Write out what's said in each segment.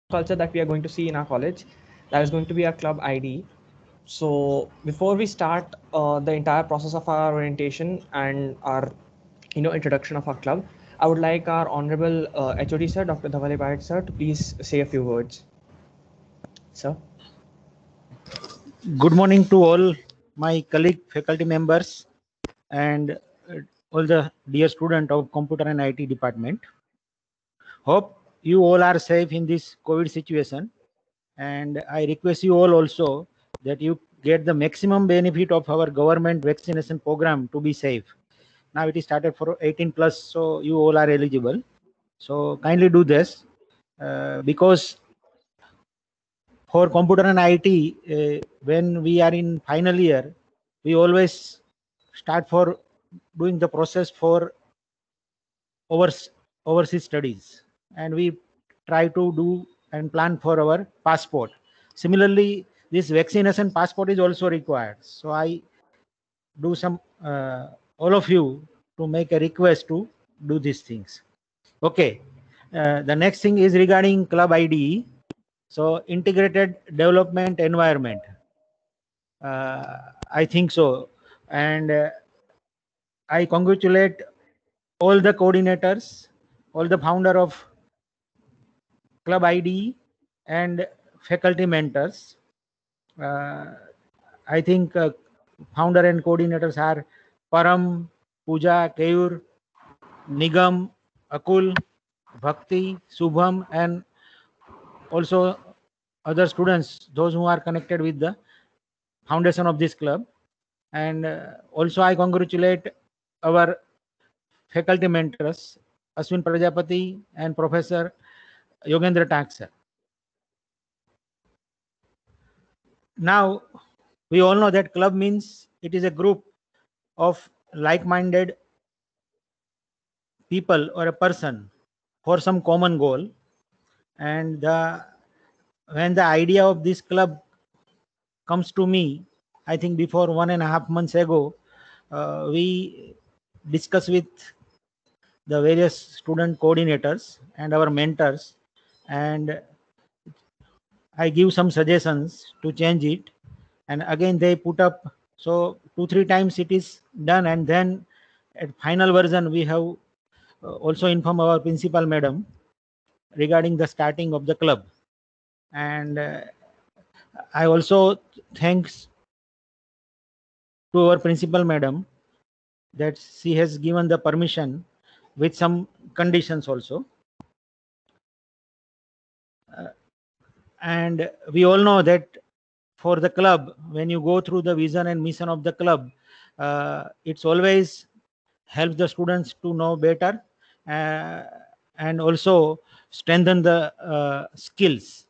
culture that we are going to see in our college. That is going to be our club ID. So before we start the entire process of our orientation and our introduction of our club, I would like our honorable HOD sir, Dr. Dhavale Bhatt sir, to please say a few words. Sir. Good morning to all my colleague faculty members and all the dear student of computer and IT department. Hope you all are safe in this COVID situation, and I request you all also that you get the maximum benefit of our government vaccination program to be safe. Now it is started for 18 plus, so you all are eligible. So kindly do this because for computer and IT, when we are in final year, we always start for doing the process for overseas studies, and we try to do and plan for our passport. Similarly, this vaccination passport is also required. So I do some all of you to make a request to do these things. Okay. The next thing is regarding club ID. So integrated development environment. I think so. And I congratulate all the coordinators, all the founder of Club ID and faculty mentors. I think founder and coordinators are Param, Pooja, Keyur, Nigam, Akul, Bhakti, Subham, and also other students, those who are connected with the foundation of this club. And also I congratulate our faculty mentors, Ashwin Prajapati and Professor Yogendra Taksar. Now, we all know that club means it is a group of like-minded people or a person for some common goal. And when the idea of this club comes to me, I think before 1.5 months ago, we discussed with the various student coordinators and our mentors, and I give some suggestions to change it, and again they put up. So 2-3 times it is done, and then at final version we have also informed our principal madam regarding the starting of the club. And I also thanks to our principal madam that she has given the permission with some conditions also. And we all know that for the club, when you go through the vision and mission of the club, it's always helps the students to know better uh, and also strengthen the skills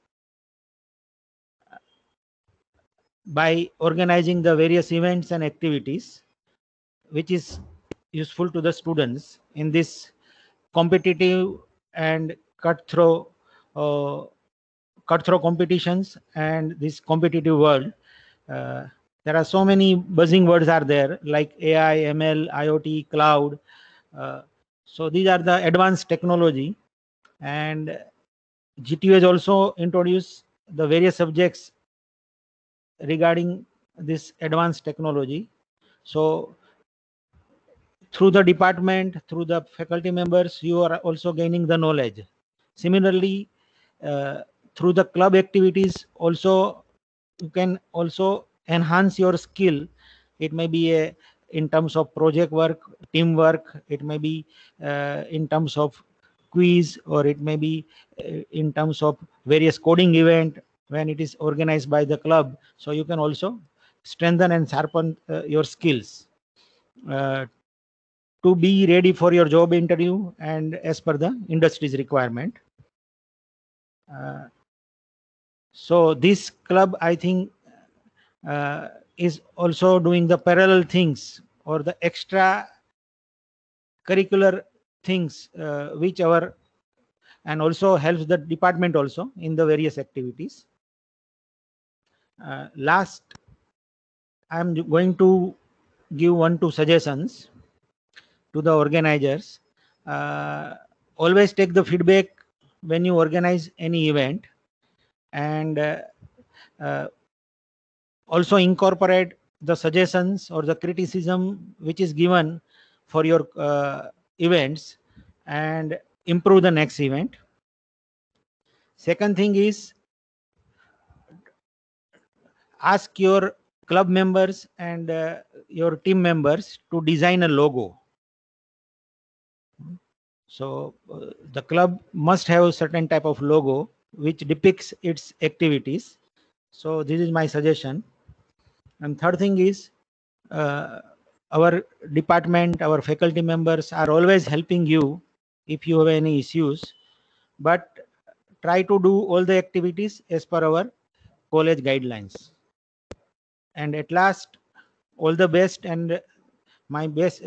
by organizing the various events and activities, which is useful to the students in this competitive and uh, cutthroat competitions and this competitive world. Uh, there are so many buzzing words are there like AI, ML, IoT, cloud. Uh, so these are the advanced technology, and GTU has also introduced the various subjects regarding this advanced technology. So through the department, through the faculty members, you are also gaining the knowledge. Similarly, uh, through the club activities, also you can also enhance your skill. It may be in terms of project work, teamwork. It may be in terms of quiz, or it may be in terms of various coding event when it is organized by the club. So you can also strengthen and sharpen your skills uh, to be ready for your job interview and as per the industry's requirement. Uh, so this club, I think, is also doing the parallel things or the extra curricular things which our and also helps the department also in the various activities. Last, I'm going to give 1-2 suggestions to the organizers. Uh, Always take the feedback when you organize any event. and uh, also incorporate the suggestions or the criticism which is given for your events and improve the next event. Second thing is, ask your club members and your team members to design a logo. So the club must have a certain type of logo which depicts its activities. So this is my suggestion. And third thing is, uh, our department, our faculty members are always helping you if you have any issues, but try to do all the activities as per our college guidelines. And at last, all the best and my best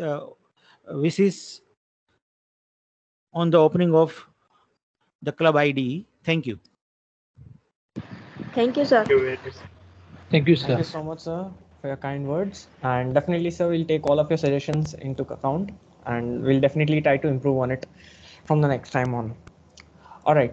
wishes on the opening of the club IDE. Thank you. Thank you, sir. Thank you, Thank sir. you so much, sir, for your kind words. And definitely, sir, we'll take all of your suggestions into account and we'll definitely try to improve on it from the next time on. All right.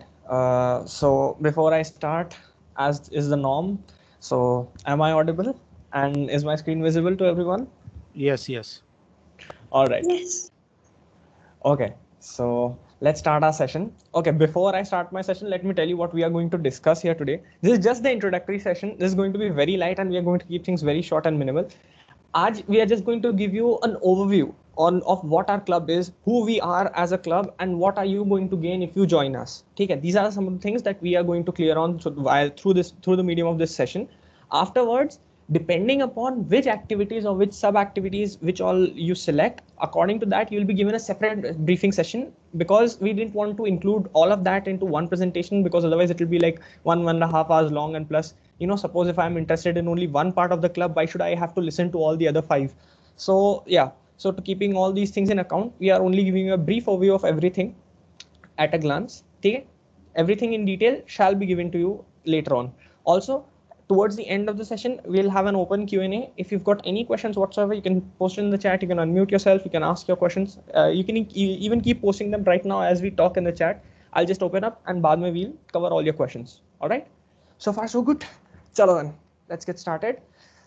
So before I start, as is the norm, so am I audible? And is my screen visible to everyone? Yes, yes. All right. Yes. Okay, so let's start our session. Okay, before I start my session, let me tell you what we are going to discuss here today. This is just the introductory session. This is going to be very light and we are going to keep things very short and minimal. Aaj we are just going to give you an overview on of what our club is, who we are as a club, and what are you going to gain if you join us. Okay, these are some of the things that we are going to clear on through the medium of this session. Afterwards, depending upon which activities or which sub activities which all you select, according to that you will be given a separate briefing session, because we didn't want to include all of that into one presentation, because otherwise it will be like 1.5 hours long, and plus, you know, suppose if I'm interested in only one part of the club, why should I have to listen to all the other 5? So yeah, so to keeping all these things in account, we are only giving you a brief overview of everything at a glance. Okay, everything in detail shall be given to you later on. Also, towards the end of the session, we'll have an open Q&A. If you've got any questions whatsoever, you can post it in the chat, you can unmute yourself, you can ask your questions. You can even keep posting them right now as we talk in the chat. I'll just open up and baad mein we'll cover all your questions. All right, so far so good. Chalo then, let's get started.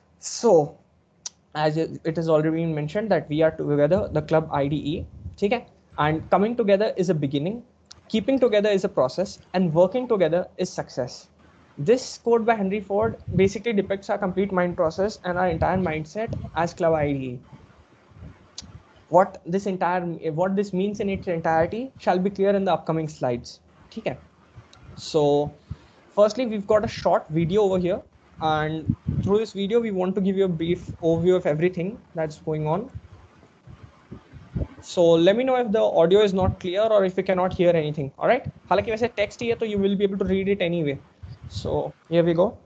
So as it has already been mentioned that we are together, the club IDE. Okay, and coming together is a beginning, keeping together is a process, and working together is success. This quote by Henry Ford basically depicts our complete mind process and our entire mindset as club IDE. What this means in its entirety shall be clear in the upcoming slides. Okay, so firstly, we've got a short video over here, and through this video we want to give you a brief overview of everything that's going on. So let me know if the audio is not clear or if you cannot hear anything. All right, हालांकि वैसे text ही है, तो you will be able to read it anyway. So here we go.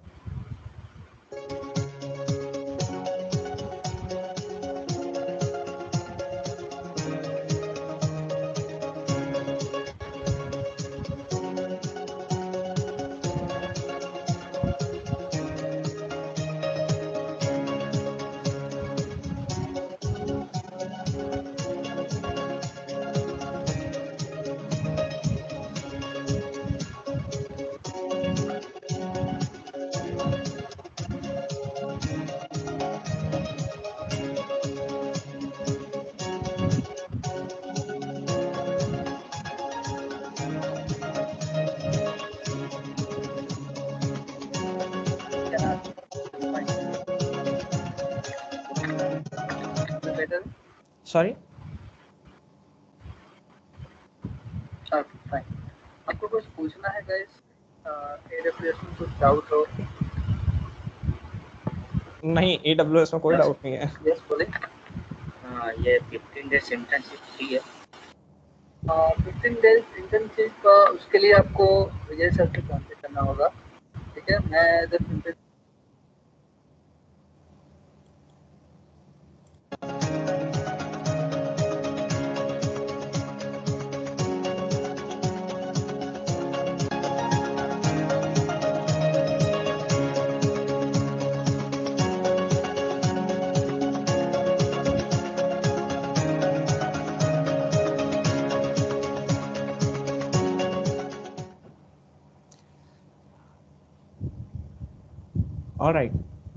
Sorry. Fine. आपको कुछ पूछना है guys? AWS में कुछ डाउट हो? नहीं, AWS में कोई डाउट नहीं है. यस बोले. ये 15 डेज इंटर्नशिप फ्री है. 15 डेज इंटर्नशिप, उसके लिए आपको विजय सर से कांटेक्ट करना होगा. ठीक है, मैं as a All right.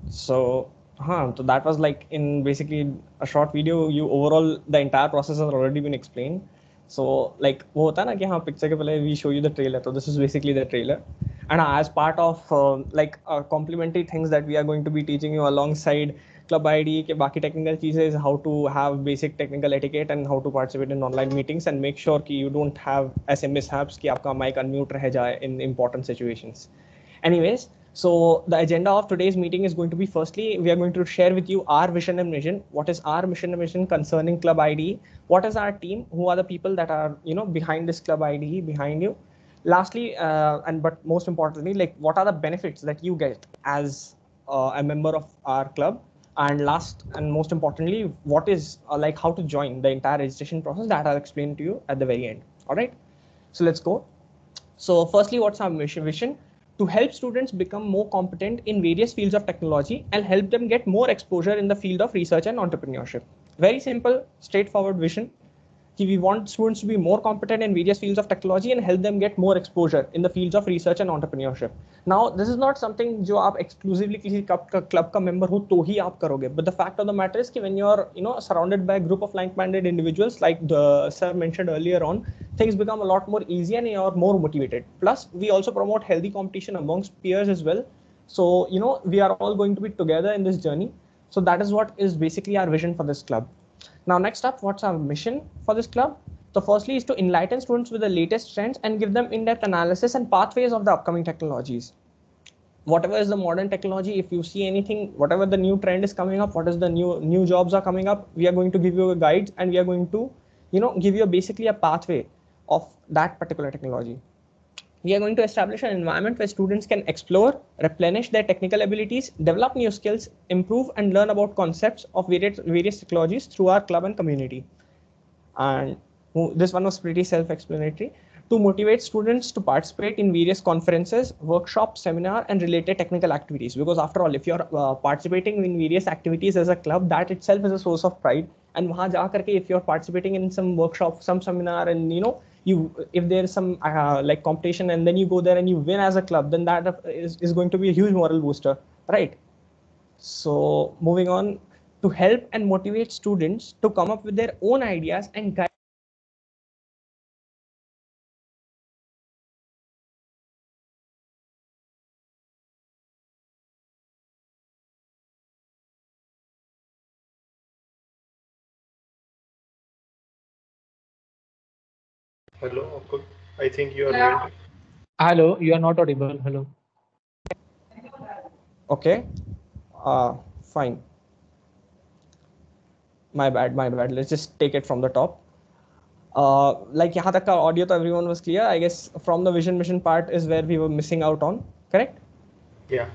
So, so that was like in basically a short video. You overall the entire process has already been explained. So like वो होता है ना कि हाँ picture के पहले we show you the trailer. So this is basically the trailer. And as part of like complementary things that we are going to be teaching you alongside Club ID के बाकी technical चीजें is how to have basic technical etiquette and how to participate in online meetings and make sure कि you don't have ऐसे mishaps कि आपका mic unmute रह जाए in important situations. Anyways, so the agenda of today's meeting is going to be, firstly, we are going to share with you our vision and mission. What is our mission and mission concerning Club ID? What is our team? Who are the people that are, behind this Club ID, behind you? Lastly, but most importantly, like what are the benefits that you get as a member of our club? And last and most importantly, what is like how to join the entire registration process that I'll explain to you at the very end. All right. So let's go. So firstly, what's our mission? Vision to help students become more competent in various fields of technology and help them get more exposure in the field of research and entrepreneurship. Very simple, straightforward vision. We want students to be more competent in various fields of technology and help them get more exposure in the fields of research and entrepreneurship. Now, this is not something जो आप exclusively किसी club का member हो तो ही आप करोगे. But the fact of the matter is कि when you're surrounded by a group of like-minded individuals, like the sir mentioned earlier on, things become a lot more easy and you're more motivated. Plus, we also promote healthy competition amongst peers as well. So we are all going to be together in this journey. So that is what is basically our vision for this club. Now, next up, what's our mission for this club? So firstly is to enlighten students with the latest trends and give them in-depth analysis and pathways of the upcoming technologies. Whatever is the modern technology, if you see anything, whatever the new trend is coming up, what is the new jobs are coming up, we are going to give you a guide and we are going to, give you basically a pathway of that particular technology. We are going to establish an environment where students can explore, replenish their technical abilities, develop new skills, improve and learn about concepts of various technologies through our club and community. And this one was pretty self-explanatory. To motivate students to participate in various conferences, workshops, seminar, and related technical activities. Because after all, if you're participating in various activities as a club, that itself is a source of pride. And वहाँ जा करके, if you're participating in some workshop, some seminar, and if there's some like competition and then you go there and you win as a club, then that is going to be a huge moral booster, right? So moving on, to help and motivate students to come up with their own ideas and guide. Hello, I think you are muted. Hello, you are not audible. Hello. Okay, fine. My bad. Let's just take it from the top. Like यहाँ तक का audio तो everyone was clear. I guess from the vision mission part is where we were missing out on, correct? Yeah.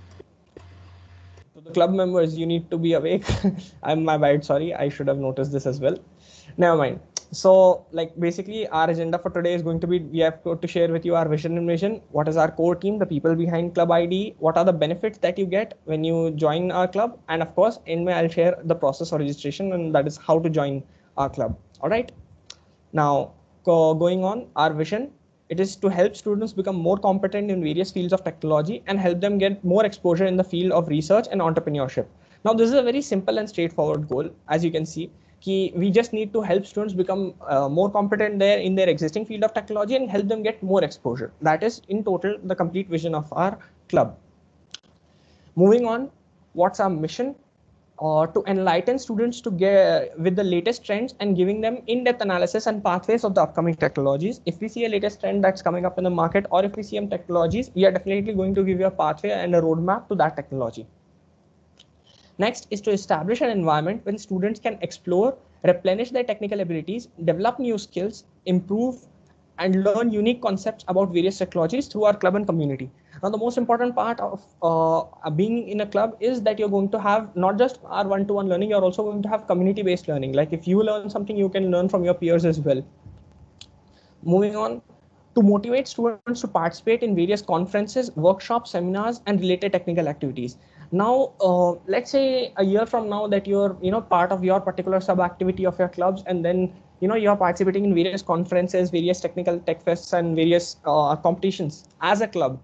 To the club members, you need to be awake. My bad, sorry. I should have noticed this as well. Never mind. So like basically our agenda for today is going to be, we have to share with you our vision and mission. What is our core team, the people behind Club ID? What are the benefits that you get when you join our club? And of course, in May, I'll share the process of registration, and that is how to join our club. All right. Now, going on, our vision, it is to help students become more competent in various fields of technology and help them get more exposure in the field of research and entrepreneurship. Now, this is a very simple and straightforward goal. As you can see, we just need to help students become more competent there in their existing field of technology and help them get more exposure. That is in total the complete vision of our club. Moving on, what's our mission? To enlighten students to get with the latest trends and giving them in-depth analysis and pathways of the upcoming technologies. If we see a latest trend that's coming up in the market, or if we see some technologies, we are definitely going to give you a pathway and a roadmap to that technology. Next is to establish an environment when students can explore, replenish their technical abilities, develop new skills, improve and learn unique concepts about various technologies through our club and community. Now, the most important part of being in a club is that you're going to have not just our one-to-one learning, you're also going to have community-based learning. Like if you learn something, you can learn from your peers as well. Moving on, to motivate students to participate in various conferences, workshops, seminars, and related technical activities. Now, let's say a year from now that you're part of your particular sub-activity of your clubs, and then you're participating in various conferences, various technical tech fests, and various competitions as a club.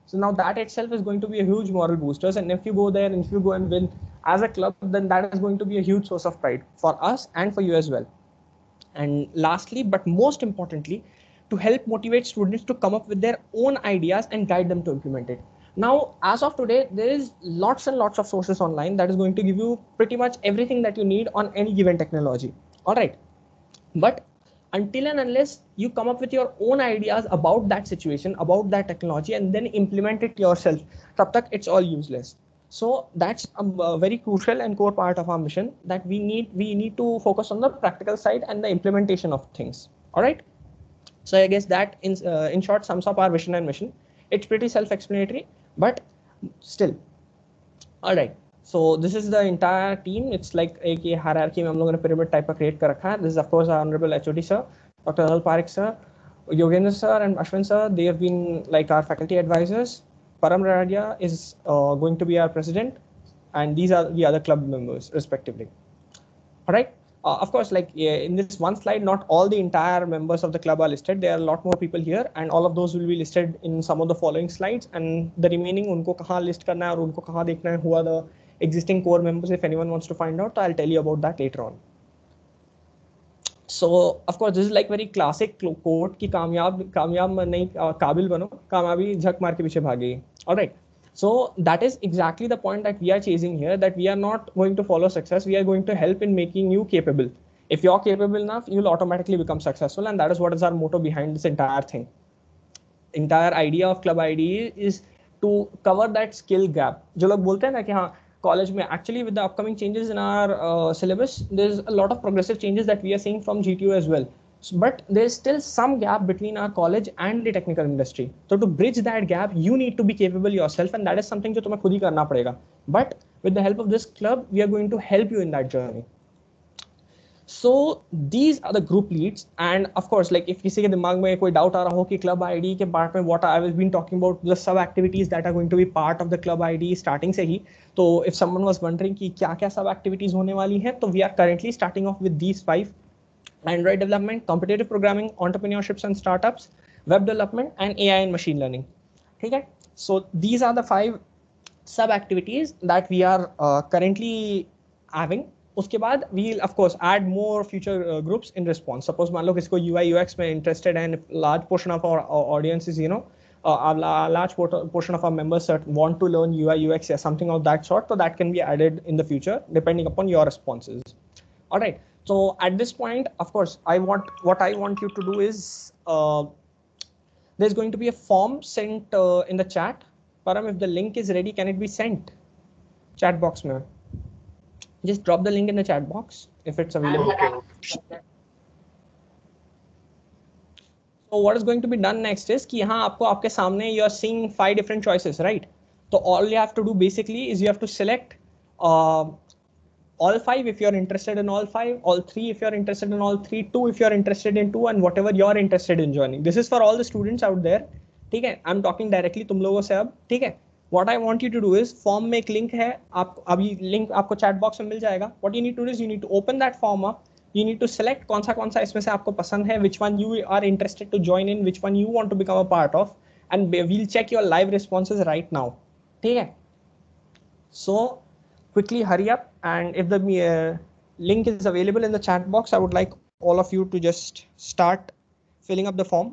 So now that itself is going to be a huge moral boosters. And if you go there and if you go and win as a club, then that is going to be a huge source of pride for us and for you as well. And lastly, but most importantly, to help motivate students to come up with their own ideas and guide them to implement it. Now, as of today, there is lots and lots of sources online that is going to give you pretty much everything that you need on any given technology. All right. But until and unless you come up with your own ideas about that situation, about that technology, and then implement it yourself, tab tak it's all useless. So that's a very crucial and core part of our mission, that we need to focus on the practical side and the implementation of things. All right. So I guess that in short sums up our vision and mission. It's pretty self-explanatory, but still. All right. So this is the entire team. It's like a hierarchy में हम लोगों ने pyramid type का create कर रखा है. This is of course our honorable HOD sir, Dr. Rahul Parekh sir, Yogendra sir and Ashwin sir. They have been like our faculty advisors. Param Radia is going to be our president, and these are the other club members respectively. All right. Of course, like in this one slide, not all the entire members of the club are listed. There are a lot more people here, and all of those will be listed in some of the following slides. And the remaining, उनको कहाँ list करना है और उनको कहाँ देखना है, who are the existing core members. If anyone wants to find out, I'll tell you about that later on. So of course, this is like very classic quote कि कामयाब नहीं काबिल बनो, कामयाबी झक मार के पीछे भागेगी. All right. So that is exactly the point that we are chasing here, that we are not going to follow success. We are going to help in making you capable. If you're capable enough, you'll automatically become successful. And that is what is our motto behind this entire thing. Entire idea of Club IDE is to cover that skill gap. जो लोग बोलते हैं ना कि हाँ college में, actually with the upcoming changes in our syllabus, there's a lot of progressive changes that we are seeing from GTU as well. But there's still some gap between our college and the technical industry. So to bridge that gap, you need to be capable yourself, and that is something जो तुम्हें खुद ही करना पड़ेगा. But with the help of this club, we are going to help you in that journey. So these are the group leads, and of course, like if किसी के दिमाग में कोई doubt आ रहा हो कि club ID के part में what I have been talking about, the sub activities that are going to be part of the club ID starting से ही, तो if someone was wondering कि क्या-क्या sub activities होने वाली हैं, तो we are currently starting off with these 5. Android development, competitive programming, entrepreneurships and startups, web development, and AI and machine learning. Okay, so these are the 5 sub activities that we are currently having. उसके बाद we'll of course add more future groups in response. Suppose मान लो किसी को UI UX में interested है, and large portion of our audience is a large portion of our members want to learn UI UX or something of that sort, so that can be added in the future depending upon your responses. All right. So at this point, of course, what I want you to do is there's going to be a form sent in the chat. Param, if the link is ready, can it be sent? Chat box में. Just drop the link in the chat box if it's available. Okay. So what is going to be done next is कि यहाँ आपको आपके सामने you are seeing 5 different choices, right? So all you have to do basically is you have to select all 5 if you're interested in all 5, all 3 if you're interested in all 3, 2 if you're interested in 2, and whatever you're interested in joining. This is for all the students out there. ठीक है, I'm talking directly तुम लोगों से अब. ठीक है, what I want you to do is form में एक link है, आप अभी link आपको chat box में मिल जाएगा. What you need to do is you need to open that form up. You need to select कौन सा इसमें से आपको पसंद है, which one you are interested to join in, which one you want to become a part of, and we'll check your live responses right now. ठीक है, so quickly hurry up, and if the link is available in the chat box, I would like all of you to just start filling up the form.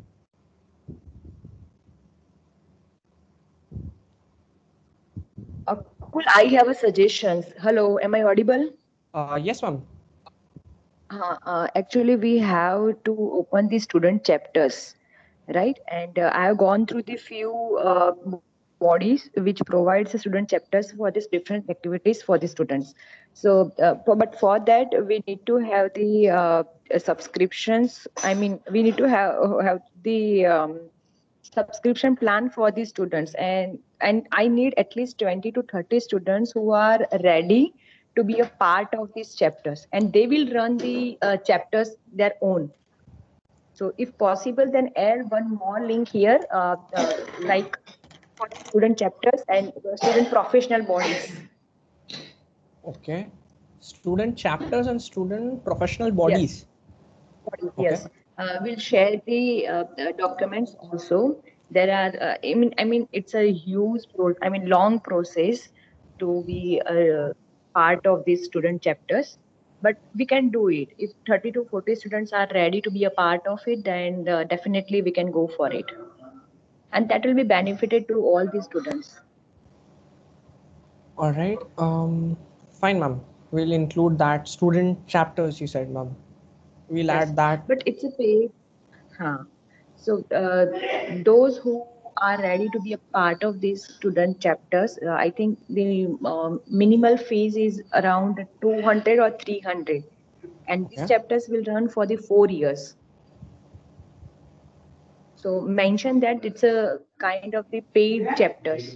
Cool. I have a suggestion. Hello, am I audible? Yes, ma'am. Actually, we have to open the student chapters, right? And I have gone through the few bodies which provides the student chapters for these different activities for the students. So, but for that, we need to have the subscriptions. I mean, we need to have the subscription plan for the students, and I need at least 20 to 30 students who are ready to be a part of these chapters, and they will run the chapters their own. So if possible, then add one more link here, like for student chapters and student professional bodies. Okay, student chapters and student professional bodies. Yes. We'll share the documents also. there are I mean it's a huge long process to be a part of these student chapters, but we can do it. If 30 to 40 students are ready to be a part of it, then definitely we can go for it, and that will be benefited to all the students. All right. Fine, ma'am. We'll include that student chapters. You said, ma'am. We'll Yes, add that. but it's a paid. Huh. So those who are ready to be a part of these student chapters, I think the minimal fees is around 200 or 300, and these Okay. chapters will run for the 4 years. So mention that it's a kind of the paid chapters.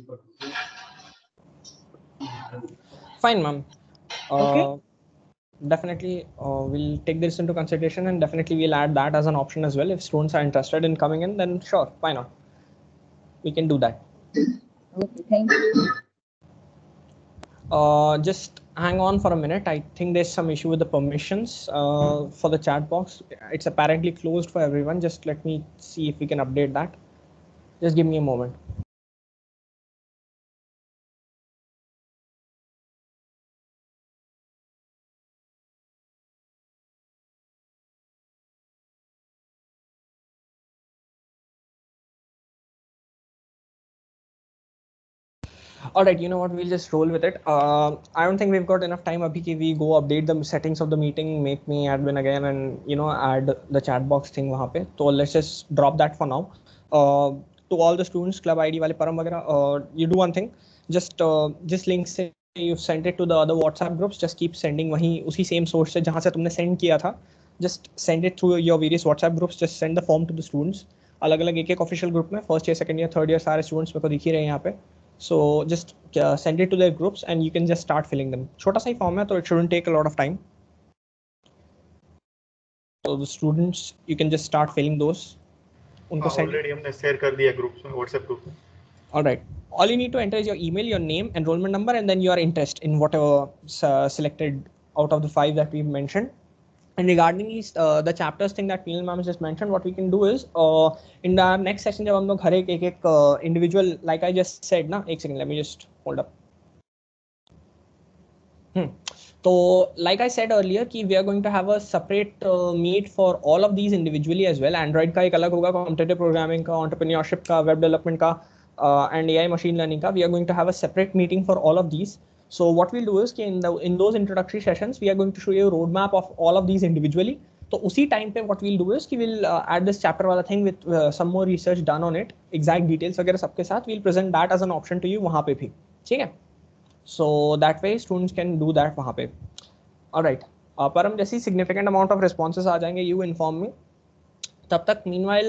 Fine, ma'am. Okay. Definitely, we'll take this into consideration, and definitely we'll add that as an option as well. If students are interested in coming in, then sure, why not? We can do that. Okay. Thank you. Just hang on for a minute. I think there's some issue with the permissions for the chat box. It's apparently closed for everyone. Just let me see if we can update that. Just give me a moment. All right, you know what? We'll just roll with it. I don't think we've got enough time. Abhi ki we go update the settings of the meeting, make me admin again, and add the chat box thing वहाँ पे. So let's just drop that for now. To all the students, club ID वाले परम वगैरह, you do one thing. Just link से you've sent it to the other WhatsApp groups. Just keep sending वहीं उसी same source से जहाँ से तुमने send किया था. Just send it through your various WhatsApp groups. Just send the form to the students. अलग अलग एक ऑफिशियल ग्रुप में first year second year third year सारे स्टूडेंट्स मेरे को दिख ही रहे हैं यहाँ पे. So just send it to their groups and you can just start filling them. छोटा सा ही फॉर्म है तो it shouldn't take a lot of time. So the students, you can just start filling those. उनको send. Already हमने share कर दिया groups में, WhatsApp group में. All right. All you need to enter is your email, your name, enrollment number, and then your interest in whatever selected out of the 5 that we've mentioned. And regarding the chapters thing that Peel ma'am just mentioned, what we can do is in the next session जब हम लोग हर एक individual, like I just said ना, एक second, let me just hold up. So like I said earlier कि we are going to have a separate meet for all of these individually as well. Android का एक अलग होगा, competitive programming का, entrepreneurship का, web development का, and AI machine learning का. We are going to have a separate meeting for all of these. So what we'll do is in those introductory sessions, we are going to show you a roadmap of all of these individually. तो उसी time पे what we'll do is कि we'll add this chapter वाला thing with some more research done on it, exact details वगैरह सबके साथ. We'll present that as an option to you वहाँ पे भी, ठीक है? So that way students can do that वहाँ पे. All right. परम जैसी significant amount of responses आ जाएंगे, you inform me. तब तक meanwhile,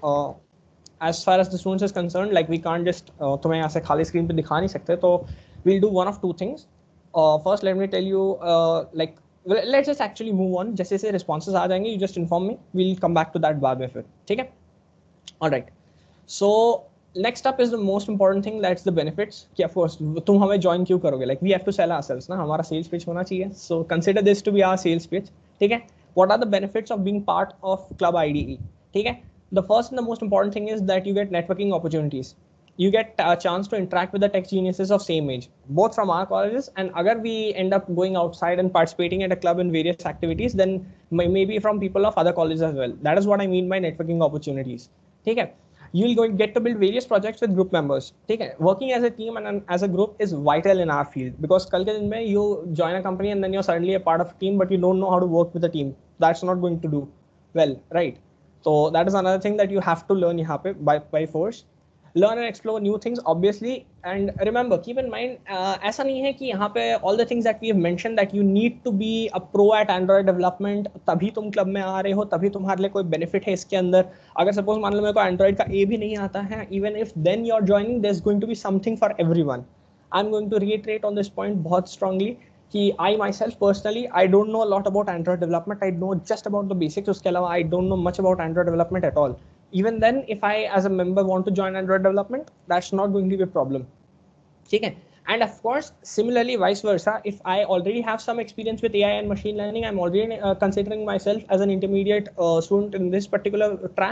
as far as the students is concerned, like we can't just तुम्हें यहाँ से खाली screen पे दिखा नहीं सकते, तो we'll do one of two things. First, let me tell you, let's just actually move on. जैसे जैसे responses आ जाएंगे, you just inform me. We'll come back to that बाद में फिर, ठीक है? All right. So next up is the most important thing, that's the benefits. कि of course तुम हमें join क्यों करोगे? Like we have to sell ourselves ना, हमारा sales pitch होना चाहिए. So consider this to be our sales pitch, ठीक है? What are the benefits of being part of Club IDE? ठीक है? The first and the most important thing is that you get networking opportunities. You get a chance to interact with the tech geniuses of same age, both from our colleges, and agar we end up going outside and participating at a club in various activities, then maybe from people of other colleges as well. That is what I mean by networking opportunities. Okay? You'll get to build various projects with group members. Okay? Working as a team and as a group is vital in our field, because kal ke din mein you join a company and then you're suddenly a part of a team, but you don't know how to work with a team. That's not going to do well, right? So that is another thing that you have to learn यहाँ पे by force. Learn and explore new things, obviously, and remember, keep in mind, ऐसा नहीं है कि यहाँ पे all the things that we have mentioned that you need to be a pro at Android development तभी तुम क्लब में आ रहे हो, तभी तुम्हारे लिए कोई benefit है इसके अंदर. अगर suppose मान लो मेरे को Android का A भी नहीं आता है, even if then you're joining, there's going to be something for everyone. I'm going to reiterate on this point बहुत strongly कि I myself personally, I don't know a lot about Android development. I know just about the basics. उसके अलावा I don't know much about Android development at all. Even then, if I as a member want to join Android development, that's not going to be a problem. Okay? And of course, similarly, vice versa, if I already have some experience with AI and machine learning, I'm already considering myself as an intermediate student in this particular track.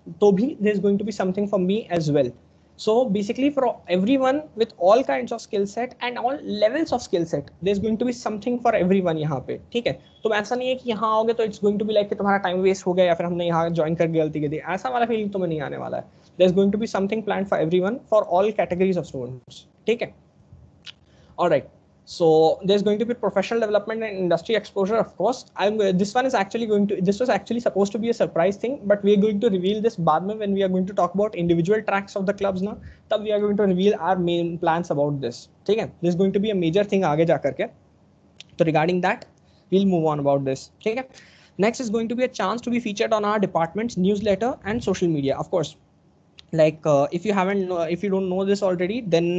तो भी there is going to be something for me as well. So basically for everyone with all kinds of skill set and all levels of skill set, there is going to be something for everyone यहाँ पे, ठीक है. तो ऐसा नहीं है कि यहाँ आओगे तो it's going to be like कि तुम्हारा टाइम वेस्ट हो गया या फिर हमने यहाँ ज्वाइन करके गलती की थी, ऐसा वाला फीलिंग तुम्हें नहीं आने वाला है. There is going to be something planned for everyone for all categories of students, ठीक है. All right. So there's going to be professional development and industry exposure, of course. This was actually supposed to be a surprise thing, but we are going to reveal this बाद में when we are going to talk about individual tracks of the clubs now. तब we are going to reveal our main plans about this. ठीक है? This is going to be a major thing आगे जा करके. So regarding that, we'll move on about this. ठीक है? Next is going to be a chance to be featured on our department's newsletter and social media, of course. Like if you don't know this already, then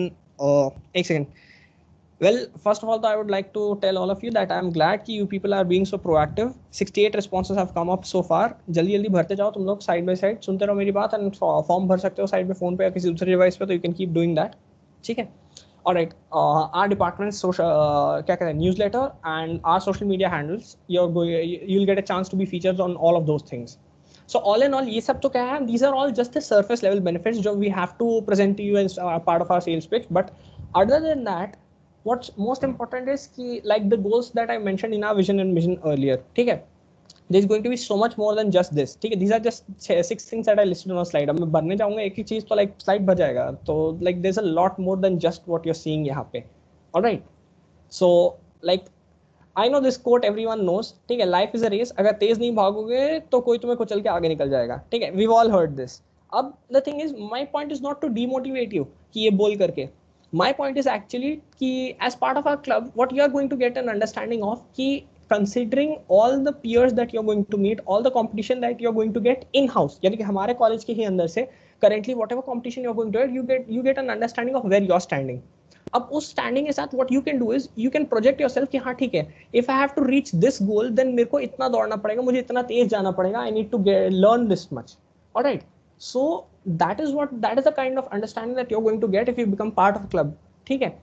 एक second. Well, first of all, I would like to tell all of you that I am glad कि you people are being so proactive. 68 responses have come up so far. जल्दी भरते जाओ तुम लोग side by side, सुनते रहो मेरी बात, and form भर सकते हो side पे phone पे या किसी दूसरे डिवाइस पे, तो you can keep doing that. ठीक है? Alright, our department's social क्या कहते हैं newsletter and our social media handles, you'll get a chance to be featured on all of those things. So all in all, ये सब तो क्या है? These are all just the surface level benefits जो we have to present to you as part of our sales pitch. But other than that, what's most important is कि like the goals that I mentioned in our vision and mission earlier, ठीक है? There is going to be so much more than just this, ठीक है? These are just 6 things that I listed on a slide. अब मैं भरने जाऊँगा एक ही चीज़ तो like slide भर जाएगा, तो like there's a lot more than just what you're seeing यहाँ पे. Alright, so like I know this quote everyone knows, ठीक है? Life is a race. अगर तेज नहीं भागोगे तो कोई तुम्हें कुचल के आगे निकल जाएगा, ठीक है? We've all heard this. अब the thing is, my point is not to demotivate you कि ये बोल करके. My point is actually कि as part of our club, what you are going to get an understanding of कि considering all the peers that you're going to meet, all the competition that you're going to get in-house, यानी कि हमारे college के ही अंदर से currently whatever competition you're going to get, you get an understanding of where you're standing. अब उस standing के साथ what you can do is you can project yourself कि हाँ ठीक है, if I have to reach this goal, then मेरे को इतना दौड़ना पड़ेगा, मुझे इतना तेज जाना पड़ेगा, I need to learn this much. All right. So that is the kind of understanding that you're going to get if you become part of a club. ठीक है?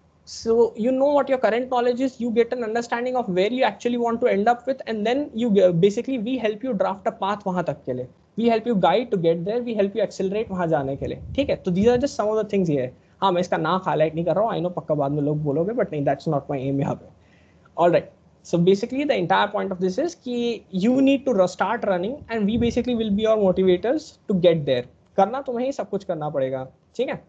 So you know what your current knowledge is, you get an understanding of where you actually want to end up with, and then you basically we help you draft a path वहाँ तक के लिए. We help you guide to get there. We help you accelerate वहाँ जाने के लिए. ठीक है? तो these are just some of the things here. हाँ मैं इसका नाम highlight नहीं कर रहा हूँ. I know पक्का बाद में लोग बोलोगे, but नहीं, that's not my aim यहाँ पे. All right. So basically the entire point of this is कि you need to start running, and we basically will be your motivators to get there. करना तुम्हें ही सब कुछ करना पड़ेगा, ठीक है?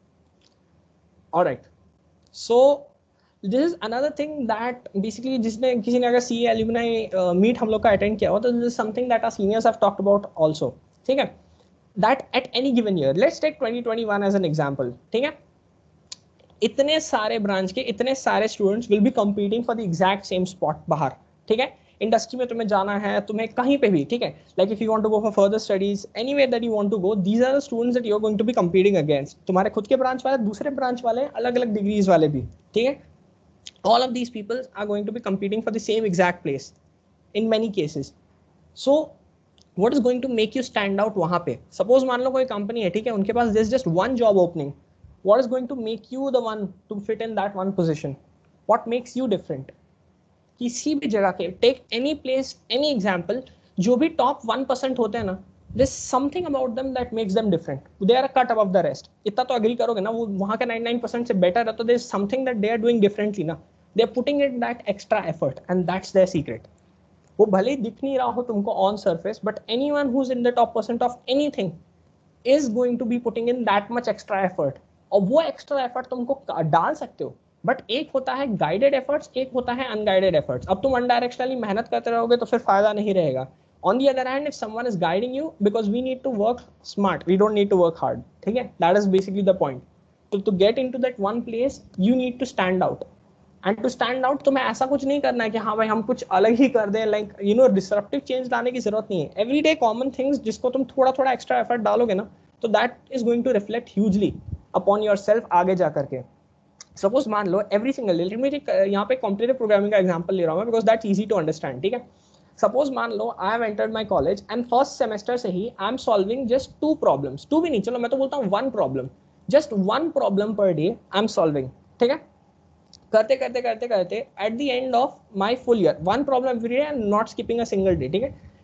All right. So this is another thing that basically जिसने किसी ने अगर CA alumni meet हम लोग का attend किया हो, तो this is something that our seniors have talked about also, ठीक है? That at any given year, let's take 2021 as an example, ठीक है? इतने सारे ब्रांच के इतने सारे students will be competing for the exact same spot बाहर, ठीक है? इंडस्ट्री में तुम्हें जाना है, तुम्हें कहीं पे भी, ठीक है? Like if you want to go for further studies, anywhere that you want to go, these are the students that you are going to be competing against. तुम्हारे खुद के ब्रांच वाले, दूसरे ब्रांच वाले, अलग अलग डिग्रीज वाले भी, ठीक है? All of these people are going to be competing for the same exact place in many cases. So what is going to make you stand out वहाँ पे? Suppose मान लो कोई कंपनी है, ठीक है? उनके पास there's just one job opening. What is going to make you the one to fit in that one position? What makes you different? किसी भी जगह के, take any place, any example, जो भी top 1% होते हैं ना, there's something about them that makes them different. They are a cut above the rest. इतना तो agree करोगे ना, वो वहाँ के 99% से better है, तो there's something that they are doing differently ना. They are putting in that extra effort, and that's their secret. वो भले ही दिख नहीं रहा हो तुमको on surface, but anyone who's in the top % of anything is going to be putting in that much extra effort. और वो extra effort तुमको डाल सकते हो, बट एक होता है गाइडेड एफर्ट्स, एक होता है अनगाइडेड एफर्ट्स. अब तुम अनडायरेक्शनली मेहनत करते रहोगे तो फिर फायदा नहीं रहेगा. On the other hand, if someone is guiding you, because we need to work smart, we don't need to work hard, ठीक है? That is basically the point. To get into that one place you need to stand out, and to stand out तुम्हें ऐसा कुछ नहीं करना है कि हाँ भाई हम कुछ अलग ही कर दें, like you know disruptive change लाने की जरूरत नहीं है. एवरीडे कॉमन थिंग्स जिसको तुम थोड़ा थोड़ा एक्स्ट्रा एफर्ट डालोगे ना, तो that is going to reflect hugely upon yourself आगे जा करके. सपोज मान लो एवरी सिंगल डे, मैं यहाँ पे कॉम्पिटिटिव प्रोग्रामिंग का एग्जांपल ले रहा हूँ because that's easy to understand, ठीक है? सपोज मान लो I have entered my college and first semester से ही I am solving just 2 problems, 2 भी नहीं, चलो मैं तो बोलता हूँ 1 problem, just 1 problem per day I am solving, ठीक है? करते करते करते करते at the end of my full year 1 problem every day and not skipping a single day, ठीक है?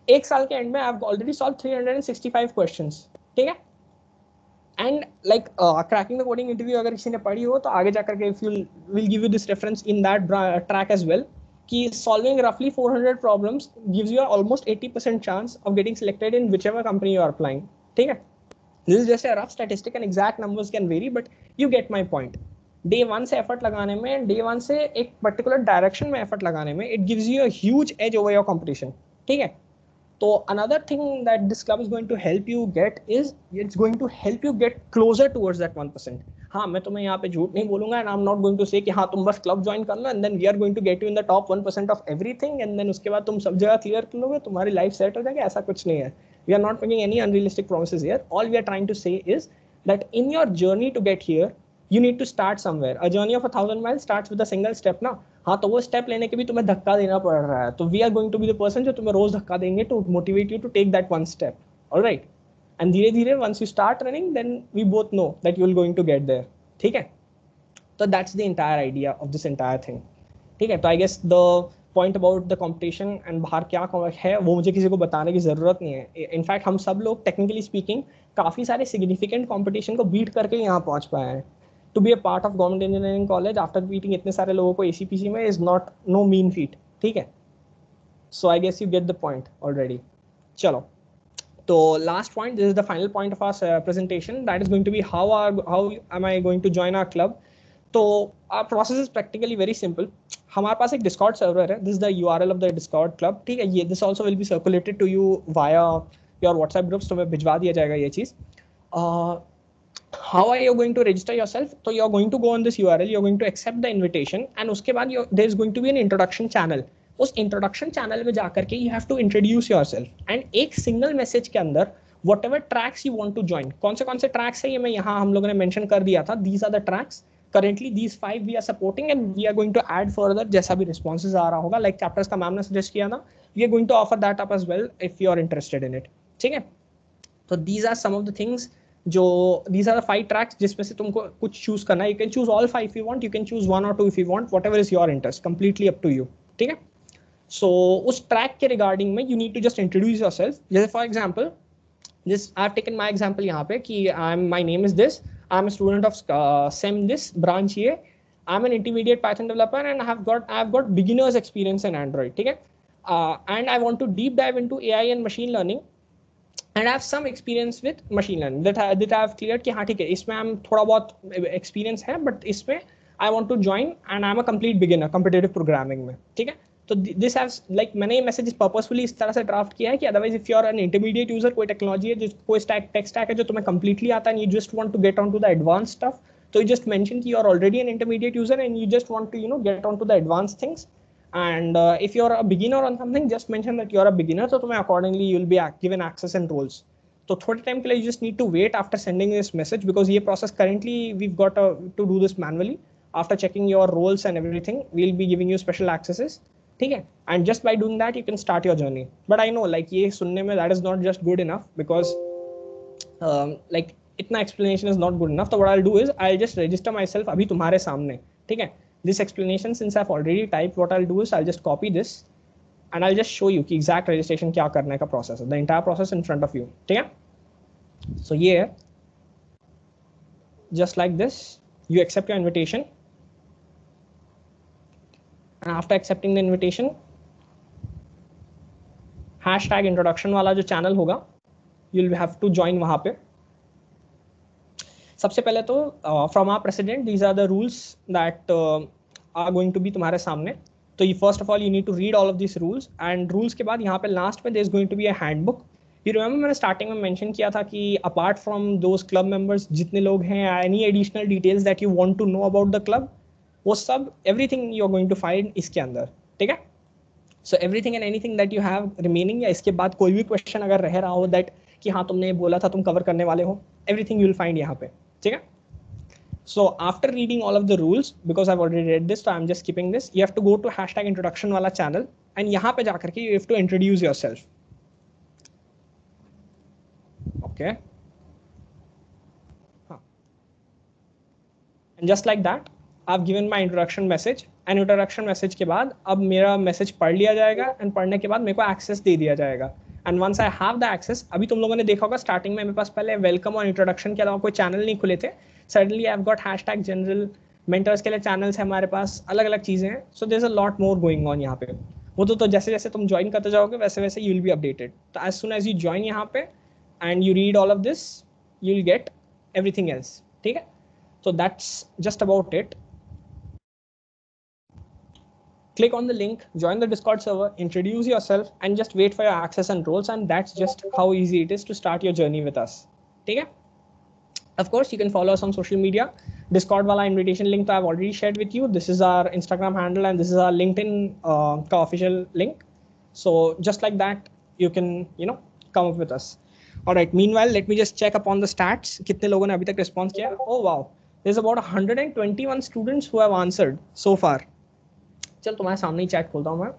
एक साल के एंड में I have already solve 365 questions, ठीक है। And like cracking the coding interview अगर किसी ने पढ़ी हो तो आगे जाकर के will give you this reference in that track as well, कि सॉल्विंग रफली 400 problems gives you almost 80% chance of getting selected in whichever company you are applying, ठीक है। This is just a rough statistic and exact numbers can vary, but you get my point. Day 1 से effort लगाने में, day 1 से एक particular direction में effort लगाने में, it gives you a huge edge over your competition, ठीक है। तो another thing that this club is going to help you get is it's going to help you get closer towards that 1%. हाँ, मैं तुम्हें यहाँ पे झूठ नहीं बोलूंगा, and I'm not going to say कि हाँ तुम बस क्लब ज्वाइन कर लो and then we are going to get you in the top 1% of everything and then उसके बाद तुम सब जगह क्लियर कर लोगे, तुम्हारी लाइफ सेट हो जाएगी, ऐसा कुछ नहीं है। We are not making any unrealistic promises here. All we are trying to say is that in your journey to get here, you need to start somewhere. A journey of 1,000 miles starts with a single step ना। हाँ, तो वो step लेने के भी तुम्हें धक्का देना पड़ रहा है, तो we are going to be the person जो तुम्हें रोज धक्का देंगे to motivate you to take that one step, alright. And धीरे धीरे once you start running then we both know that you will going to get there, ठीक है। तो that's the entire idea of this entire thing, ठीक है। तो I guess the point about the competition and बाहर क्या है वो मुझे किसी को बताने की ज़रूरत नहीं है। इनफैक्ट हम सब लोग टेक्निकली स्पीकिंग काफ़ी सारे सिग्निफिकेंट कॉम्पिटिशन को बीट करके यहाँ पहुँच पाए हैं। To be a part of government engineering college after beating इतने सारे लोगों को ACPC में is not no mean feat, ठीक है। So I guess you get the point already. चलो, तो last point, this is the final point of our presentation. That is going to be how am I going to join our club. तो our process is practically very simple. हमारे पास एक Discord server है. This is the URL of the Discord club, ठीक है। ये this also will be circulated to you via your WhatsApp groups. तुम्हें भिजवा दिया जाएगा ये चीज़। How are you going to register yourself? So you're going to go on this URL, you're going to accept the invitation and उसके बाद there is going to be an introduction channel. उस introduction channel में जाकर के you have to introduce yourself and एक single message के अंदर whatever tracks you want to join, कौन से tracks है ये मैं यहाँ हम लोगों ने mention कर दिया था। These are the tracks. Currently these 5 we are supporting and we are going to add further जैसा भी responses आ रहा होगा, like chapters का मैम ने suggest किया था, we are going to offer that up as well if you are interested in it, ठीक है। तो these are some of the things जो these are the 5 tracks जिसमें से तुमको कुछ choose करना है। You can choose all 5 if you want, you can choose 1 or 2 if you want, whatever is your interest, completely up to you, ठीक है। So उस track के regarding में you need to just introduce yourself. जैसे for example, this I've taken my example यहाँ पे कि my name is this, I'm a student of SEM this branch here, I'm an intermediate Python developer and I've got beginners experience in Android, ठीक है। And I want to deep dive into AI and machine learning. And I have some experience with machine learning that I have cleared कि हाँ ठीक है इसमें I'm थोड़ा बहुत experience है, but इसमें I want to join and I'm a complete beginner competitive programming में, ठीक है। तो this has like मैंने ये message purposefully इस तरह से draft किया है कि otherwise if you are an intermediate user, कोई technology है जो कोई tech stack है जो तुम्हें completely आता है and you just want to get onto the advanced stuff, तो you just mention कि you are already an intermediate user and you just want to get onto the advanced things. And if you're a beginner on something, just mention that you're a beginner, so तुम्हें accordingly you'll be given access and roles. तो थोड़े time के लिए you just need to wait after sending this message because ये process currently we've got to do this manually. After checking your roles and everything, we'll be giving you special accesses, ठीक है। And just by doing that, you can start your journey. But I know like ये सुनने में that is not just good enough because like इतना explanation is not good enough. तो what I'll do is I'll just register myself अभी तुम्हारे सामने, ठीक है। This explanation since I've already typed, what I'll do is I'll just copy this and I'll just show you कि exact registration क्या करने का process है, the entire process in front of you, ठीक है। So yeah, just like this, you accept your invitation and after accepting the invitation, hashtag introduction वाला जो channel होगा, you'll have to join वहाँ पे। सबसे पहले तो from our president these are the rules that are going to be तुम्हारे सामने। तो ये first of all you need to read all of this rules and rules के बाद यहाँ पे लास्ट में there is going to be a handbook. You remember मैंने स्टार्टिंग में मेंशन किया था कि apart from those club members जितने लोग हैं, any additional details that you want to know about the club, वो सब everything you are going to find इसके अंदर, ठीक है। So everything and anything that you have remaining, या इसके बाद कोई भी क्वेश्चन अगर रह रहा हो दैट कि हाँ तुमने बोला था तुम कवर करने वाले हो, एवरीथिंग यू विल फाइंड यहाँ पे, ठीक है। So after reading all of the rules, because I've already read this, so I'm just skipping this. You have to go to hashtag introduction वाला channel and यहाँ पे जाकर के you have to introduce yourself. Okay. And just like that, I've given my introduction message. And introduction message के बाद अब मेरा message पढ़ लिया जाएगा and पढ़ने के बाद मेरे को access दे दिया जाएगा. And once I have the access, अभी तुम लोगों ने देखा होगा स्टार्टिंग में मेरे पास पहले वेलकम और इंट्रोडक्शन के अलावा कोई चैनल नहीं खुले थे. Suddenly I have got hashtag general, mentors के लिए चैनल्स है हमारे पास, अलग अलग चीज़ें हैं. So there is a lot more going on यहाँ पे. वो तो जैसे जैसे तुम ज्वाइन करते जाओगे वैसे वैसे यू विल बी अपडेटेड. तो as soon as you join यहाँ पे and you read all of this, you will get everything else. ठीक है, so that's just about it. Click on the link, join the Discord server, introduce yourself, and just wait for your access and roles. And that's just how easy it is to start your journey with us. Okay? Of course, you can follow us on social media. Discord wala invitation link I've already shared with you. This is our Instagram handle and this is our LinkedIn ka official link. So just like that, you can come up with us. All right. Meanwhile, let me just check upon the stats. कितने लोगों ने अभी तक response किया? Oh wow. There's about 121 students who have answered so far. चल तुम्हारे सामने ही chat खोलता हूँ मैं.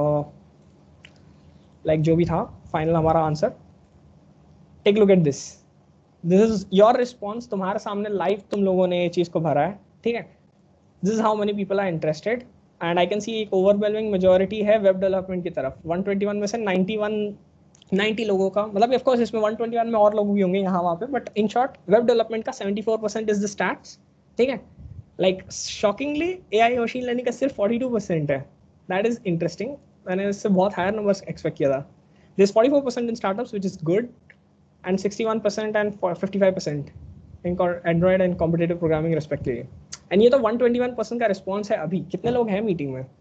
लाइक जो भी था फाइनल हमारा answer. Take look at this. This is your response. तुम्हारे सामने लाइव तुम लोगों ने ये चीज़ को भरा है. ठीक है, this is how many people are interested and I can see एक ओवरवेलमिंग मेजोरिटी है वेब डेवलपमेंट की तरफ. 121 में से 90 लोगों का मतलब ऑफ कोर्स इसमें 121 में और लोग भी होंगे यहाँ वहाँ पे, but in short web development का 74% इज द स्टैट्स. ठीक है, like shockingly AI machine learning का सिर्फ 42% है. That is interesting. मैंने इससे बहुत हायर नंबर्स एक्सपेक्ट किया था. This 44% in startups which is good and 61% and 55% in Android and competitive programming respectively. And ये तो 121% का रिस्पॉन्स है. अभी कितने लोग हैं मीटिंग में?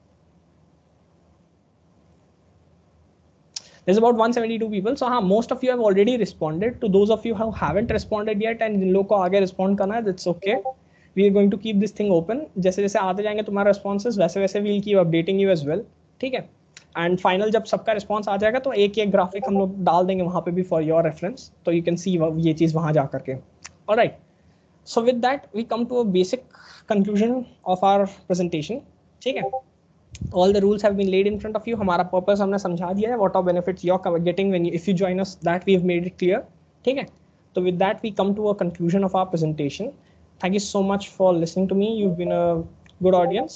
There's about 172 people. So हाँ, most of you have already responded. To those of you who haven't responded yet and जिन लोगों को आगे respond करना है, that's okay. We are going to keep this thing open. जैसे जैसे आते जाएंगे तुम्हारे responses वैसे वैसे we'll keep updating you as well. ठीक है, and final जब सबका response आ जाएगा तो एक एक graphic हम लोग डाल देंगे वहाँ पे भी for your reference, तो you can see ये चीज़ वहाँ जा करके. Alright. So with that we come to a basic conclusion of our presentation. ठीक है, all the rules have been laid in front of you. हमारा purpose हमने समझा दिया है. What are benefits you're getting when if you join us, that we have made it clear. ठीक है, so with that we come to a conclusion of our presentation. Thank you so much for listening to me. You've been a good audience.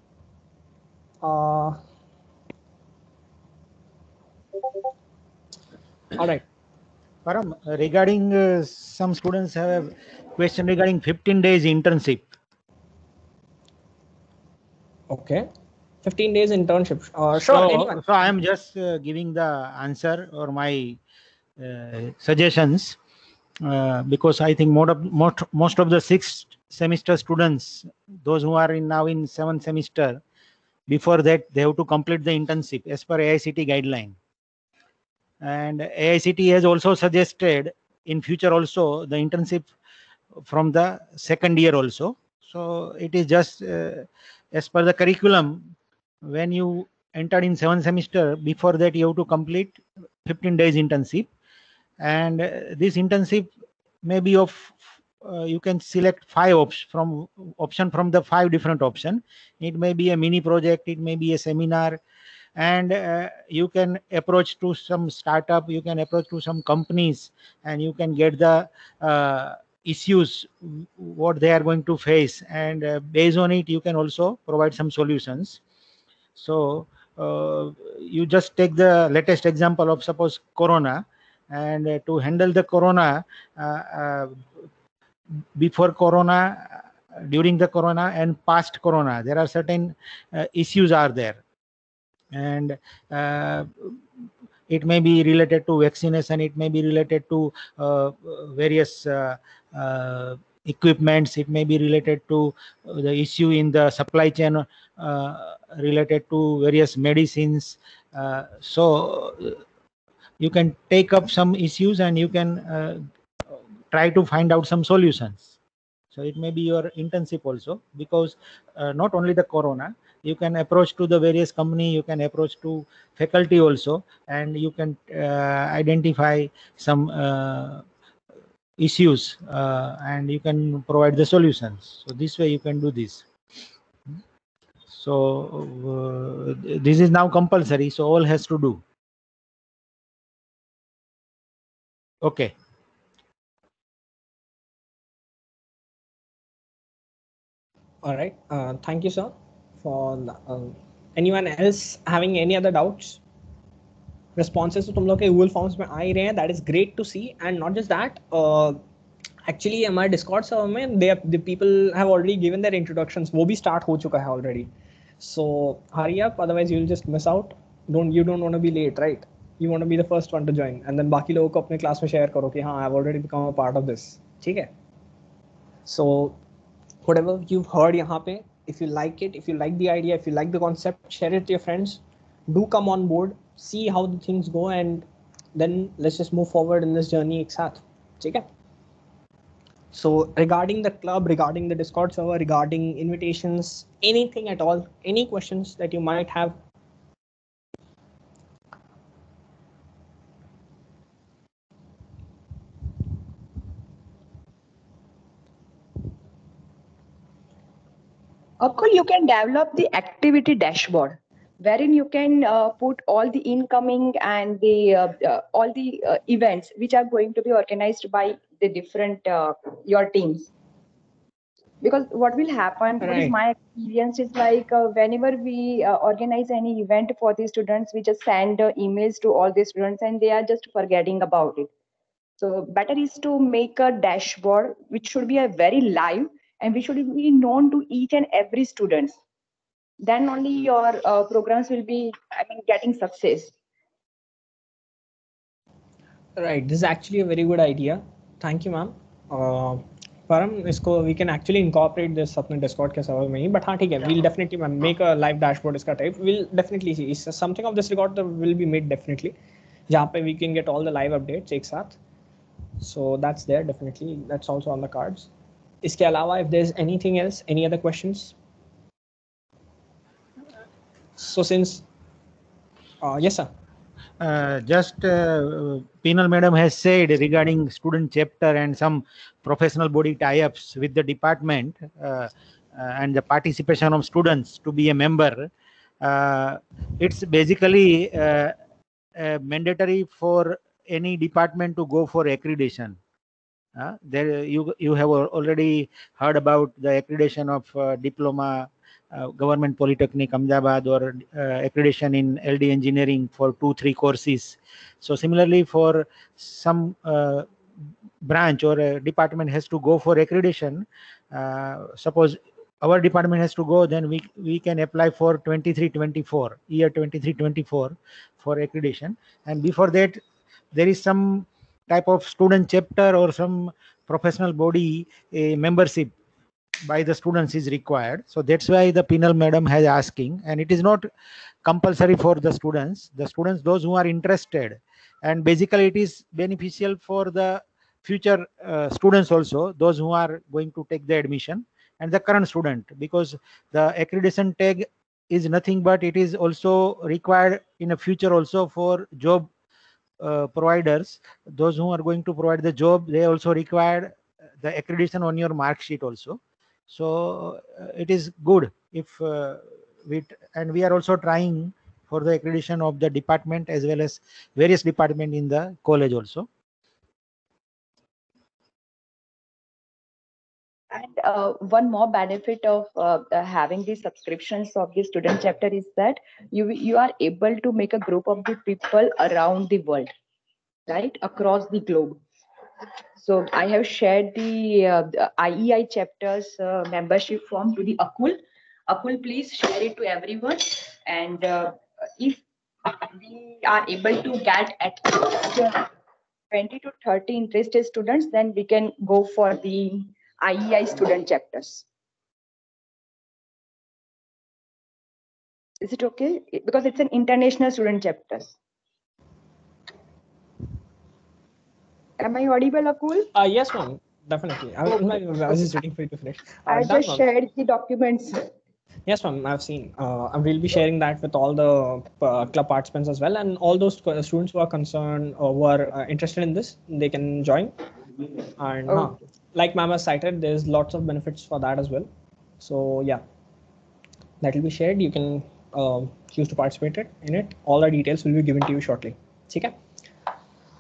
All right. Param, regarding some students have a question regarding 15 days internship. Okay. 15 days internship. Sure. So I am just giving the answer or my suggestions because I think most of the 6th semester students, those who are now in 7th semester, before that they have to complete the internship as per AICTE guideline. And AICTE has also suggested in future also the internship from the 2nd year also. So it is just as per the curriculum. When you entered in 7th semester, before that you have to complete 15 days internship, and this internship may be of you can select 5 option from the 5 different option. It may be a mini project, it may be a seminar, and you can approach to some startup, you can approach to some companies, and you can get the issues what they are going to face, and based on it you can also provide some solutions. So you just take the latest example of suppose Corona, and to handle the Corona, before Corona, during the Corona, and past Corona, there are certain issues are there, and it may be related to vaccination, it may be related to various equipments, it may be related to the issue in the supply chain related to various medicines. So you can take up some issues and you can try to find out some solutions. So it may be your internship also, because not only the Corona, you can approach to the various company, you can approach to faculty also, and you can identify some issues and you can provide the solutions. So this way you can do this. So this is now compulsory, so all has to do. Okay. All right. Thank you, sir. For anyone else having any other doubts? responses तो तुम लोग के Google Forms में आ ही रहे हैं. That is great to see. And not just that, actually हमारे Discord server में the people have already given their introductions. वो भी start हो चुका है already. So hurry up, otherwise you'll just miss out. You don't want to be late, right? You want to be the first one to join, and then बाकी लोगों को अपने class में share करो कि हाँ I've already become a part of this. ठीक है? So whatever you've heard यहाँ पे, if you like it, if you like the idea, if you like the concept, share it to your friends. Do come on board, see how the things go, and then let's just move forward in this journey एक साथ. ठीक है? So regarding the club, regarding the Discord server, regarding invitations, anything at all, any questions that you might have. Akul, you can develop the activity dashboard wherein you can put all the incoming and the all the events which are going to be organized by the different your teams. Because what will happen, what is Right. my experience is like whenever we organize any event for the students, we just send emails to all the students and they are just forgetting about it. So better is to make a dashboard which should be a very live and which should be known to each and every student. Then only your programs will be, getting success. Right. This is actually a very good idea. Thank you, ma'am. Param, इसको we can actually incorporate this अपने Discord के server में ही. But हाँ ठीक है, we'll definitely ma'am make a live dashboard इसका type. We'll definitely see. Something of this regard will be made definitely. जहाँ पे we can get all the live updates एक साथ. So that's there definitely. That's also on the cards. इसके अलावा, if there's anything else, any other questions? So since, yes sir. Just Penal Madam has said regarding student chapter and some professional body tie-ups with the department and the participation of students to be a member. It's basically mandatory for any department to go for accreditation. There you have already heard about the accreditation of diploma, Government Polytechnic Ahmedabad, or accreditation in LD engineering for 2-3 courses. So similarly, for some branch or a department has to go for accreditation, suppose our department has to go, then we can apply for 23-24 year 23-24 for accreditation. And before that, there is some type of student chapter or some professional body membership by the students is required. So that's why the Penal Madam has asking, and it is not compulsory for the students. The students, those who are interested, and basically it is beneficial for the future students also, those who are going to take the admission, and the current student, because the accreditation tag is nothing but it is also required in the future also for job providers. Those who are going to provide the job, they also require the accreditation on your mark sheet also. So it is good if we are also trying for the accreditation of the department as well as various department in the college also. And one more benefit of having the subscriptions of the student chapter is that you are able to make a group of the people around the world, right, across the globe. So I have shared the IEI chapters membership form to the Akul. Akul, please share it to everyone. And if we are able to get at least 20 to 30 interested students, then we can go for the IEI student chapters. Is it okay? Because it's an international student chapters. Am I audible, Akul? Yes, ma'am. Definitely. I was just waiting for you to finish. I Done, just ma'am. shared the documents. Yes, ma'am. I've seen. I will be sharing that with all the club participants as well, and all those students who are concerned or who are interested in this, they can join. And like ma'am has cited, there's lots of benefits for that as well. So yeah, that will be shared. You can choose to participate in it. All the details will be given to you shortly. Okay.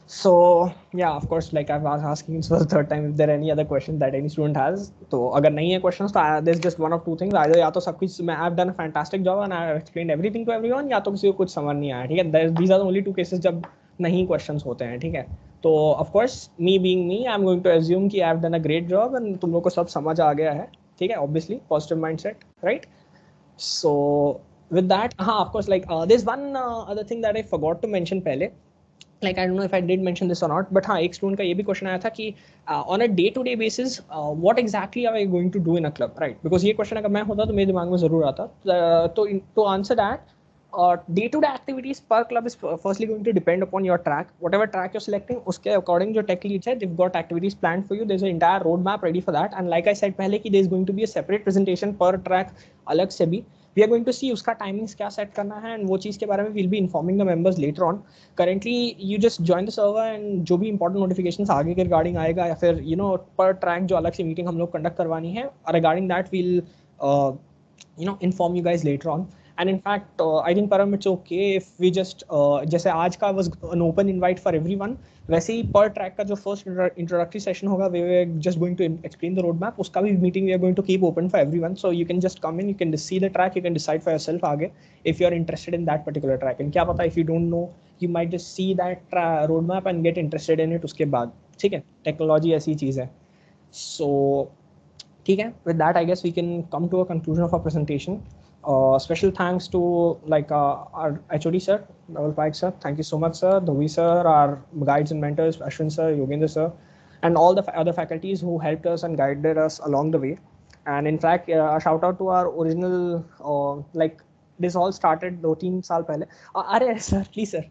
So yeah, of course, like I was asking this for the third time if there are any other questions that any student has. तो अगर नहीं है questions तो there's just one of two things. Either या तो सब कुछ मैं I've done a fantastic job and I've explained everything to everyone, या तो किसी को कुछ समझ नहीं आया, ठीक है. These are the only two cases जब नहीं questions होते हैं, ठीक है. तो of course me being me, I'm going to assume कि I've done a great job and तुम लोग को सब समझ आ गया है, ठीक है. Obviously positive mindset, right? So with that, of course, like there's one other thing that I forgot to mention पहले. Like I don't know if I did mention this or not, but हाँ, एक student का ये भी question आया था कि on a day-to-day basis, what exactly are we going to do in a club, right? Because ये क्वेश्चन अगर मैं होता तो मेरे दिमाग में जरूर आता. तो to answer that, day-to-day activities per club is firstly going to depend upon your track. Whatever track you're selecting, उसके according जो tech leads है, they've got activities planned for you. There's an entire roadmap ready for that. And like I said पहले कि there's going to be a separate presentation per track अलग से भी. We are going to see उसका timings क्या set करना है, and वो चीज़ के बारे में we'll be informing the members later on. Currently you just join the server and जो भी important notifications आगे के regarding आएगा या फिर you know per track जो अलग से meeting हम लोग conduct करवानी है, regarding that we'll you know inform you guys later on. And in fact I think Param it's okay if we just जैसे आज का was an open invite for everyone, वैसे ही per track का जो first introductory session होगा we were just going to explain the roadmap, उसका भी meeting we are going to keep open for everyone, so you can just come in, you can see the track, you can decide for yourself आगे if you are interested in that particular track. And क्या पता if you don't know, you might just see that roadmap and get interested in it उसके बाद, ठीक है. Technology ऐसी चीज़ है. So ठीक है, with that I guess we can come to a conclusion of our presentation. Special thanks to like our HOD sir, Naval Paik sir. Thank you so much sir. Dhovi sir, our guides and mentors, Ashwin sir, Yogendra sir, and all the other faculties who helped us and guided us along the way. And in fact, a shout out to our original like this all started 2-3 साल पहले. अरे sir, please sir.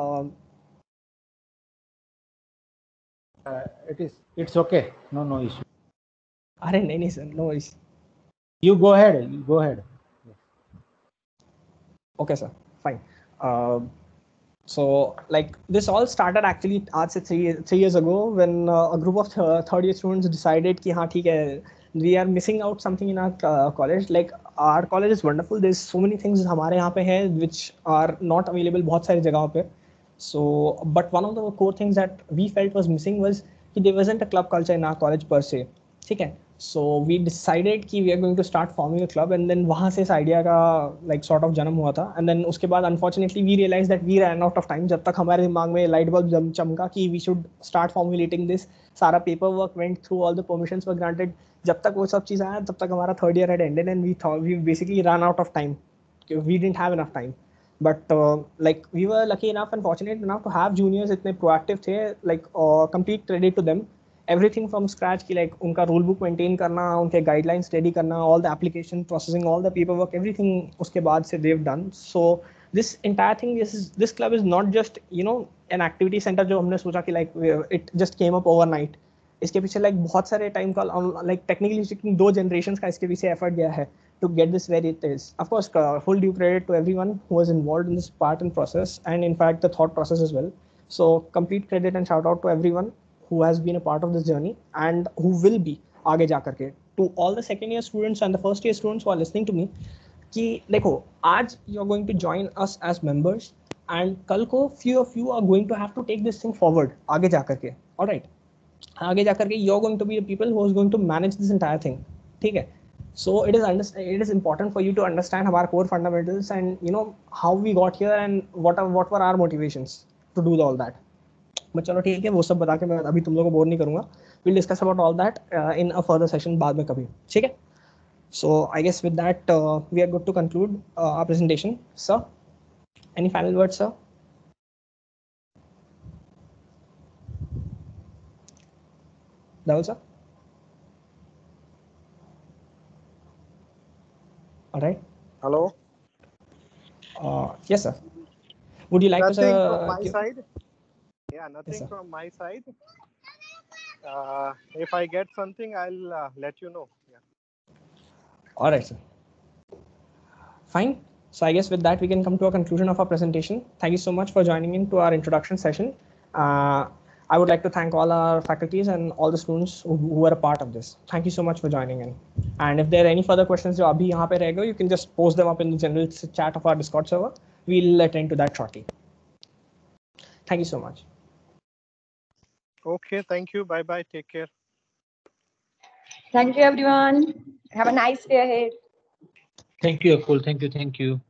It's okay. No issue. अरे नहीं sir, no worries. You go ahead. Okay sir, fine. So like this all started actually आज से 3 years ago when a group of third year students decided कि हाँ ठीक है, we are missing out something in our college. Like our college is wonderful, there's so many things हमारे यहाँ पे हैं which are not available बहुत सारी जगहों पे. So but one of the core things that we felt was missing was कि there wasn't a club culture in our college per se, ठीक है. So we decided कि we are going to start forming a club, and then वहाँ से इस idea का like sort of जन्म हुआ था. And then उसके बाद unfortunately we realized that we ran out of time. जब तक हमारे दिमाग में light bulb चमका कि we should start formulating this, सारा paperwork went through, all the permissions were granted. जब तक वो सब चीज़ आया तब तक हमारा third year had ended and we basically ran out of time. We didn't have enough time. But like we were lucky enough and fortunate enough to have juniors इतने proactive थे, like complete credit to them. Everything from scratch की like उनका rule book maintain करना, उनके guidelines ready करना, all the application processing, all the paperwork, everything उसके बाद से they've done. So this entire thing, this club is not just you know an activity center जो हमने सोचा कि like it just came up overnight. इसके पीछे like बहुत सारे time का like technically speaking 2 generations का इसके पीछे effort गया है to get this where it is. Of course full due credit to everyone who was involved in this part and process, and in fact the thought process as well. So complete credit and shout out to everyone who has been a part of this journey and who will be आगे जा करके. To all the second year students and the first year students who are listening to me, कि देखो आज you are going to join us as members and कल को few of you are going to have to take this thing forward आगे जा करके. All right, आगे जा करके you are going to be the people who is going to manage this entire thing, ठीक है. So it is important for you to understand our core fundamentals and you know how we got here and what were our motivations to do all that. But चलो ठीक है, वो सब बता के मैं अभी तुम लोगों को बोर नहीं करूंगा. Will discuss about all that in a further session बाद में कभी, ठीक है. So I guess with that we are good to conclude our presentation. Sir, any final word sir? Dhaval sir? All right. Hello. Yes sir. Would you like Nothing to from my side. Yeah, nothing Yes, sir. from my side. If I get something, I'll let you know. Yeah. All right, sir. Fine. So I guess with that, we can come to a conclusion of our presentation. Thank you so much for joining in to our introduction session. I would like to thank all our faculties and all the students who were a part of this. Thank you so much for joining in. And if there are any further questions जो अभी यहाँ पे रह गए, you can just post them up in the general chat of our Discord server. We'll attend to that shortly. Thank you so much. Okay, thank you. Bye bye. Take care. Thank you, everyone. Have a nice day ahead. Thank you, Akul. Thank you.